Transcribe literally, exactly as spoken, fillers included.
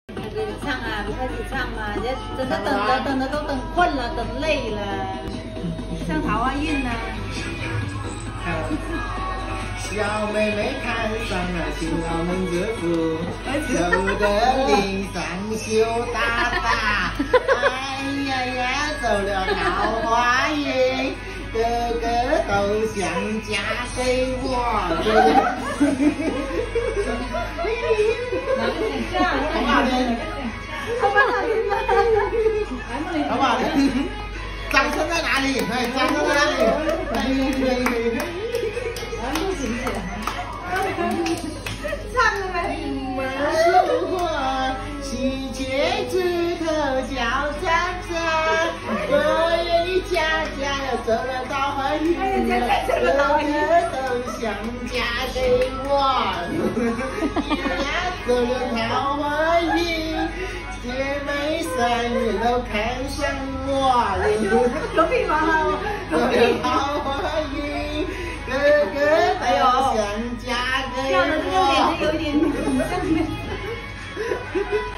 给你唱啊，不开始唱嘛，人真的等着等着都等困了，等累了，像桃花运呢。 小妹妹看上了新郎门子夫，走得脸上羞答答。哎呀呀，走了桃花运，个个都想嫁给我。好不好听？好不好听？好不好听？掌声在哪里？哎，掌声在哪里？ 唱了没？ 门说话，喜鹊枝头叫喳喳，我愿你家家要走了桃花运，个个都想嫁给我。呀，走了桃花运，姐妹三人都看上我。 有屁吗？ 走了桃花运，个个都想嫁给我。 笑的这个脸有一点像。